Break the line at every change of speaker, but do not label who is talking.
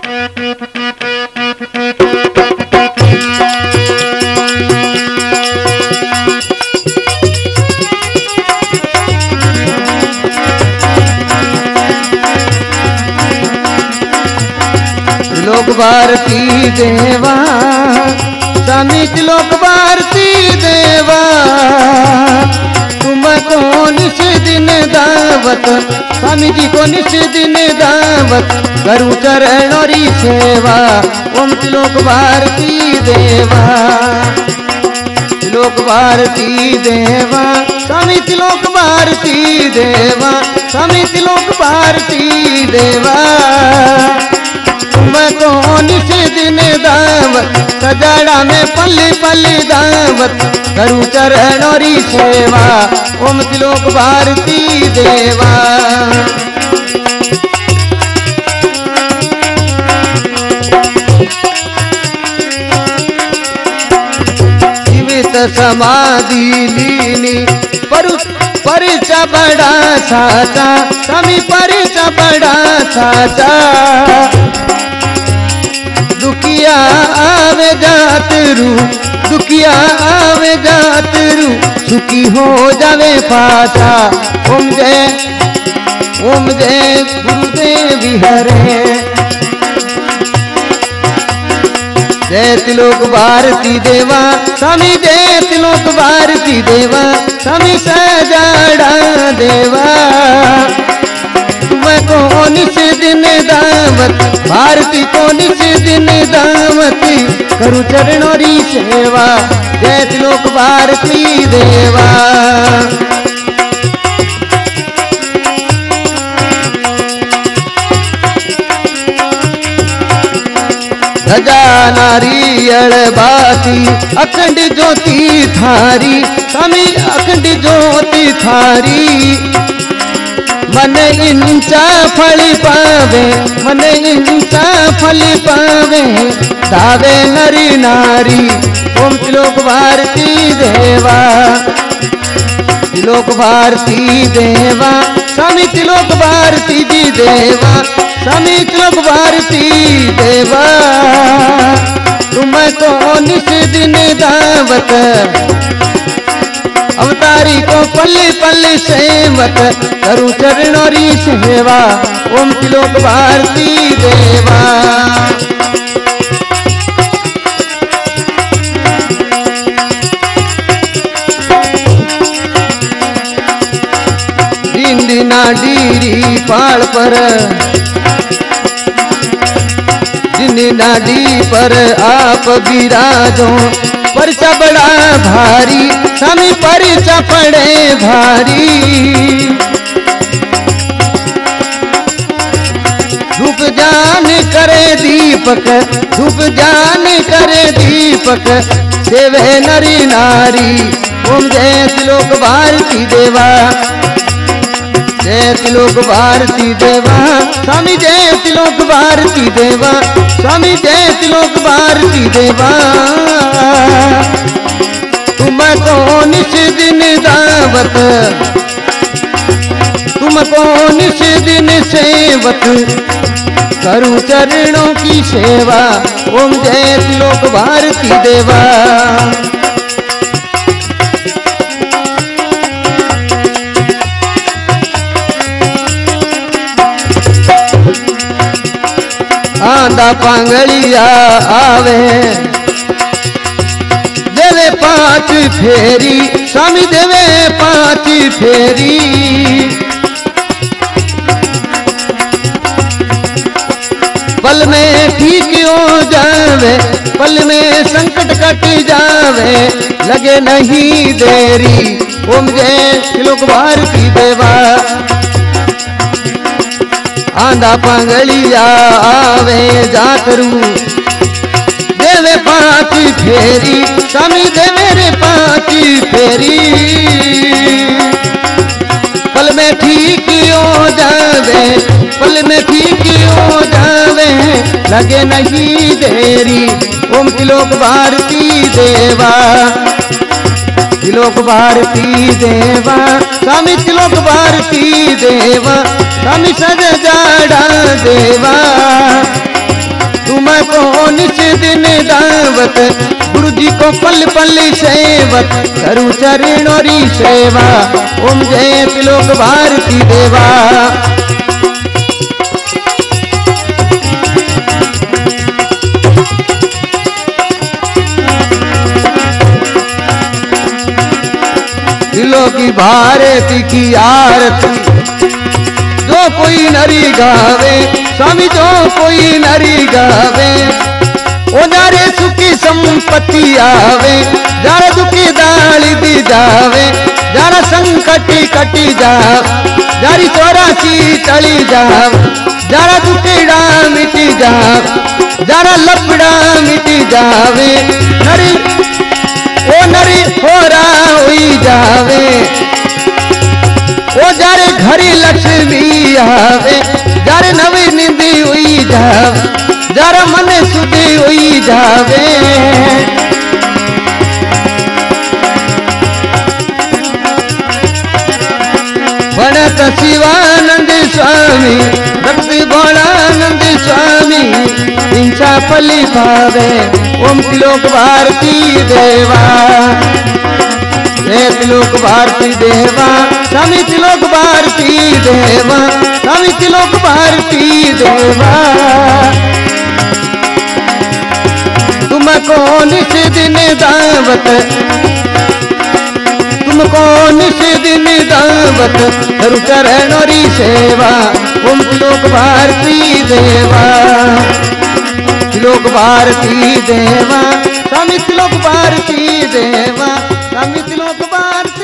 लोक भारती देवा स्वामी लोक भारती देवा तुमको निस दिन दावत स्वामी जी को निस दिन दावत करूं चरण और सेवा ओम लोक भारती देवा लोक भारती देवा स्वामी लोक भारती देवा स्वामी लोक भारती देवा तुमको निस दिन दावत सजाड़ा में पल्ली पल्ली दावत करूं चरण और सेवा ओम लोक भारती देवा जीवित समाधि लीनी परिचा बड़ा साचा स्वामी परिचा बड़ा साचा दुखिया आवे जात रू दुखिया आवे जात रू सुखी हो जावे पाचा ओम जय गुरुदेव हरे जय त्रिलोक भारती देवा स्वामी जय त्रिलोक भारती देवा स्वामी सजाड़ा देवा तुमको निस दिन दावत भारती को निस दिन दावत करूं चरण और सेवा जय त्रिलोक भारती देवा ध्वजा नारियल बाती अखंड ज्योति थारी स्वामी अखंड ज्योति थारी मन इंचा फल पावे मन इंचा फल पावे दावे नरी नारी ओम त्रिलोक भारती देवा त्रिलोक भारती देवा स्वामी त्रिलोक भारती जी देवा स्वामी त्रिलोक भारती देवा तुमको निस दिन दावत अवतारी को पल्ली पल्ली सेवत करूं चरण और सेवा ओम त्रिलोक भारती देवा दिन दिना डीरी पाल पर नाडी पर आप विराजो परचा बड़ा भारी स्वामी परचा पड़े भारी धूप जान करे दीपक धूप जान करे दीपक देवे नरी नारी ओम जय त्रिलोक भारती देवा जय त्रिलोक भारती देवा स्वामी जय त्रिलोक भारती देवा स्वामी जय त्रिलोक भारती देवा तुमको निस दिन दावत तुमको निस दिन सेवत करूं चरणों की सेवा ओम जय त्रिलोक भारती देवा आंधा पांगलिया आवे देवे 5 फेरी स्वामी देवे 5 फेरी पल में ठीक हो जावे पल में संकट कट जावे लगे नहीं देरी ओम जय त्रिलोक भारती देवा आंधा पांगलिया आवे जातरू देवे 5 फेरी स्वामी देवे रे 5 फेरी पल में ठीक हो जावे पल में ठीक हो जावे लगे नहीं देरी ओम त्रिलोक भारती देवा त्रिलोक भारती देवा स्वामी त्रिलोक भारती देवा स्वामी सजाड़ा देवा तुमको निस दिन दावत गुरु जी को पल पल सेवत करूं चरणोरी सेवा ओम जय त्रिलोक भारती देवा। त्रिलोक की भारती की आरती जो कोई नरी गावे स्वामी जो कोई नरी गावे ओ जारे सुखी संपत्ति आवे जारा दुखी दाली दी जावे जारा संकटी कटी जाव जारी 84 टली जाव जारा दुखीड़ा मिटी जाव जारा लपड़ा मिटी जावे नरी ओ नरी होरा हुई जावे ओ जारे घरी लक्ष्मी आवे जारे नवी निंदी हुई जावे जारा मन सुधी हुई जावे। भणत शिवानंद स्वामी भक्ति भोलानंद स्वामी हिंसा पली भावे ओम त्रिलोक भारती देवा जय त्रिलोक भारती देवा स्वामी त्रिलोक भारती देवा स्वामी त्रिलोक भारती देवा। तुमको निस दिन दावत तुमको निस दिन दावत करूं चरणोरी सेवा ओम त्रिलोक भारती देवा त्रिलोक भारती देवा स्वामी त्रिलोक भारती देवा स्वामी त्रिलोक भारती